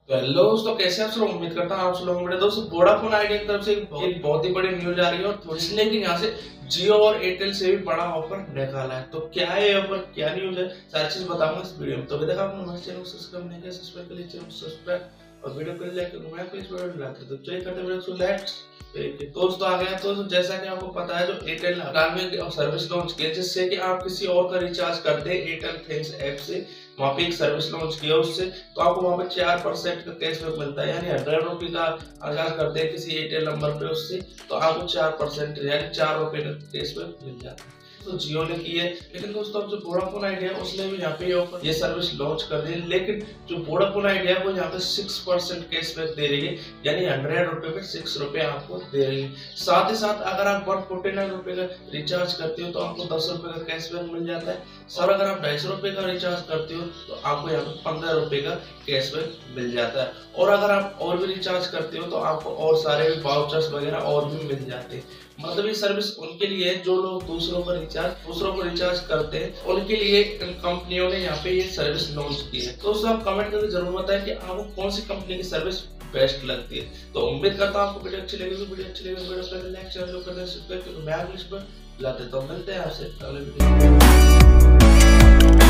तो हेलो दोस्तों, कैसे आप सब? उम्मीद करता हूँ आप सब लोग बड़े। दोस्तों, वोडाफोन आइडिया की तरफ से एक बहुत ही बड़ी न्यूज आ रही है और इसलिए कि यहाँ से जियो और एयरटेल से भी बड़ा ऑफर निकाला है। तो क्या है ऑफर, क्या न्यूज है, सारी चीज बताऊंगा इस वीडियो में। तो अभी तक आपने हमारे चैनल को सब्सक्राइब नहीं किया, सब्सक्राइब कर लीजिए, सब्सक्राइब और वीडियो को लाइक करो। मैं आपको इस वीडियो में लाते तो चलिए करते वीडियो को लेट्स। दोस्तों आ गया। तो जैसा कि आपको पता है, जो एयरटेल हाल में सर्विस लॉन्च की जिससे कि आप किसी और का रिचार्ज करते हैं एयरटेल थैंक्स ऐप से, वहाँ पे एक सर्विस लॉन्च किया उससे, तो आपको वहाँ पे 4% का कैशबैक मिलता है। यानी 100 रुपये का रिचार्ज करते हैं किसी एयरटेल नंबर पे उससे, तो आपको 4% यानी 4 रुपये का कैशबैक मिल जाता है। तो जियो ने की है, लेकिन दोस्तों अब जो वोडाफोन आइडिया है उसने भी यहाँ पे ऑफर ये सर्विस लॉन्च कर दी है। लेकिन जो वोडाफोन आइडिया है वो यहाँ पे 6% कैशबैक दे रही है, यानी 100 रुपये पे 6 रुपये आपको दे रही है। साथ ही साथ अगर आप 149 रुपये का रिचार्ज करते हो तो आपको 10 रुपये का कैशबैक मिल जाता है। और अगर आप 250 रुपये का रिचार्ज करते हो तो आपको यहाँ पे 15 रुपये का कैशबैक मिल जाता है। और अगर आप और भी रिचार्ज करते हो तो आपको और सारे वाउचर्स वगैरह और भी मिल जाते हैं। मतलब ये सर्विस उनके लिए है जो लोग दूसरों को रिचार्ज करते हैं, उनके लिए इन कंपनियों ने यहाँ पे ये सर्विस लॉन्च की है। तो आप कमेंट करके जरूर बताएं कि आपको कौन सी कंपनी की सर्विस बेस्ट लगती है। तो उम्मीद करता हूँ आपको वीडियो अच्छी लगेगी। वीडियो को लाइक शेयर करना सब्सक्राइब, मैं अगली इस पर लाते तो मिलते हैं आपसे अगले वीडियो।